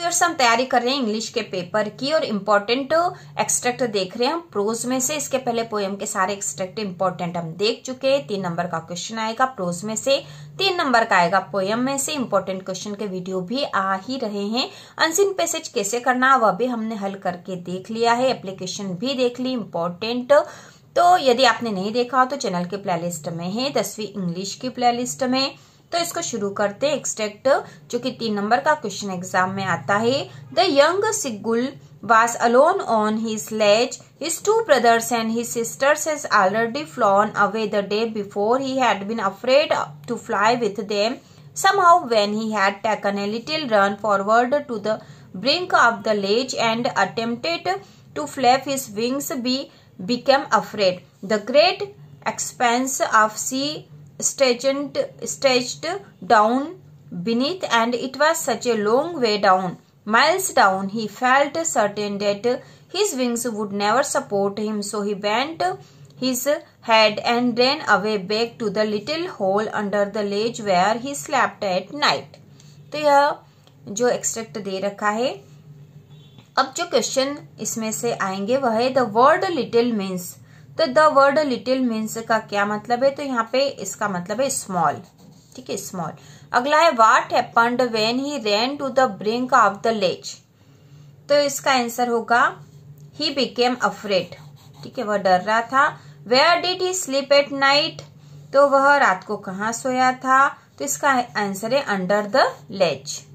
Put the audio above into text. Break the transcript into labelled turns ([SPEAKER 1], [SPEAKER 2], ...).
[SPEAKER 1] Viewers हम तैयारी कर रहे हैं इंग्लिश के पेपर की और इम्पोर्टेंट एक्सट्रैक्ट देख रहे हैं हम प्रोज में से। इसके पहले पोएम के सारे एक्सट्रैक्ट इम्पोर्टेंट हम देख चुके हैं। 3 नंबर का क्वेश्चन आएगा प्रोज में से, 3 नंबर का आएगा पोएम में से। इम्पोर्टेंट क्वेश्चन के वीडियो भी आ ही रहे हैं। अनसीन पैसेज कैसे करना वह भी हमने हल करके देख लिया है, एप्लीकेशन भी देख ली इम्पोर्टेंट। तो यदि आपने नहीं देखा हो तो चैनल के प्लेलिस्ट में है, 10वीं इंग्लिश की प्लेलिस्ट में। तो इसको शुरू करते हैं। एक्सट्रैक्ट जो कि 3 नंबर का क्वेश्चन एग्जाम में आता है। The young seagull was alone on his sledge. His 2 brothers and his sisters had already flown away the day before. He had been afraid to fly with them. Somehow, when he had taken a little run forward to the brink of the ledge and attempted to flap his wings, became afraid. The great expanse of sea stretched down beneath, and it was such a long way down. Miles down, he felt certain that his wings would never support him, so he bent his head and ran away back to the little hole under the ledge where he slept at night. तो यह जो extract दे रखा है। अब जो question इसमें से आएंगे वह है द वर्ड लिटिल मीन्स। तो द वर्ड लिटिल मीन्स का क्या मतलब है, तो यहाँ पे इसका मतलब है स्मॉल। ठीक है, स्मॉल। अगला है what happened when he ran to the brink of the ledge. तो इसका आंसर होगा ही बिकेम अफ्रेड। ठीक है, वह डर रहा था। Where did he sleep at night. तो वह रात को कहाँ सोया था, तो इसका आंसर है अंडर द लेज।